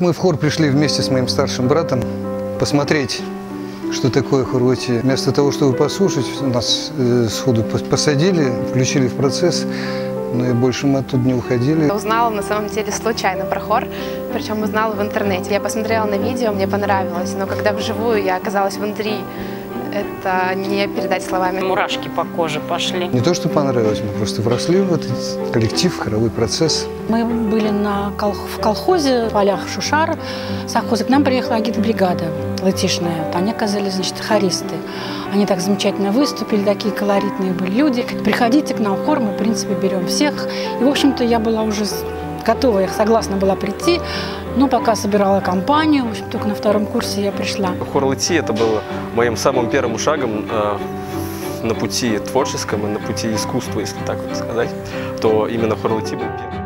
Мы в хор пришли вместе с моим старшим братом посмотреть, что такое хор ЛТ. Вместо того, чтобы послушать, нас сходу посадили, включили в процесс, но и больше мы оттуда не уходили. Я узнала на самом деле случайно про хор, причем узнала в интернете. Я посмотрела на видео, мне понравилось, но когда вживую я оказалась внутри, это не передать словами. Мурашки по коже пошли. Не то, что понравилось, мы просто вросли в этот коллектив, хоровой процесс. Мы были в колхозе, в полях Шушар, совхоза. К нам приехала агитбригада латишная. Они оказались, значит, хористы. Они так замечательно выступили, такие колоритные были люди. Приходите к нам в хор, мы, в принципе, берем всех. И, в общем-то, я была уже готова, я согласна была прийти, но пока собирала компанию, в общем, только на втором курсе я пришла. Хор ЛТ это было моим самым первым шагом на пути творческом и на пути искусства, если так вот сказать, то именно хор ЛТ был первым.